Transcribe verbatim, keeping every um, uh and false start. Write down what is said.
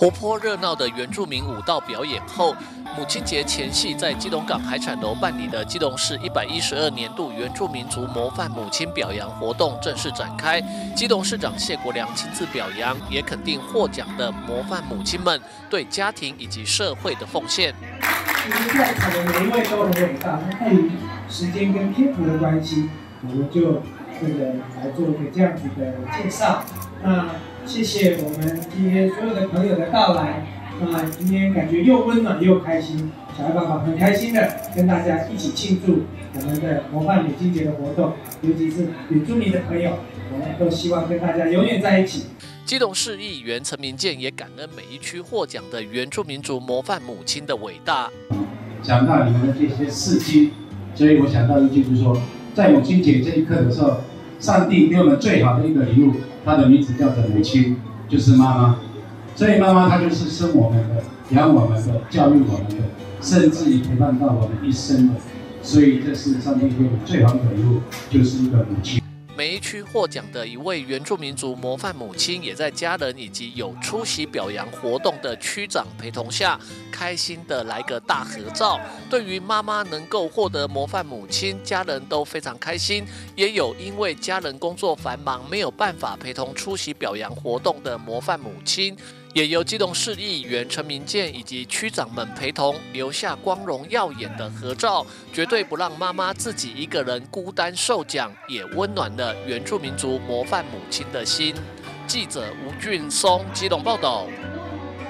活泼热闹的原住民舞蹈表演后，母亲节前夕在基隆港海产楼办理的基隆市一百一十二年度原住民族模范母亲表扬活动正式展开。基隆市长谢国良亲自表扬，也肯定获奖的模范母亲们对家庭以及社会的奉献。 其实在场的每一位都很伟大，那碍于时间跟篇幅的关系，我们就这个来做一个这样子的介绍。那谢谢我们今天所有的朋友的到来。那今天感觉又温暖又开心，小孩爸爸很开心的跟大家一起庆祝我们的模范母亲节的活动，尤其是原住民的朋友，我们都希望跟大家永远在一起。 基隆市议员陈明健也感恩每一区获奖的原住民族模范母亲的伟大。 想到你们的这些事迹，所以我想到一句，就是说，在母亲节这一刻的时候，上帝给我们最好的一个礼物，她的名字叫做母亲，就是妈妈。所以妈妈她就是生我们的、养我们的、教育我们的，甚至于陪伴到我们一生的。所以这是上帝给我们最好的礼物，就是一个母亲。 每一区获奖的一位原住民族模范母亲，也在家人以及有出席表扬活动的区长陪同下，开心的来个大合照。对于妈妈能够获得模范母亲，家人都非常开心。也有因为家人工作繁忙，没有办法陪同出席表扬活动的模范母亲，也由基隆市议员陈明健以及区长们陪同，留下光荣耀眼的合照，绝对不让妈妈自己一个人孤单受奖，也温暖了原住民族模范母亲的心。记者吴俊松基隆报道。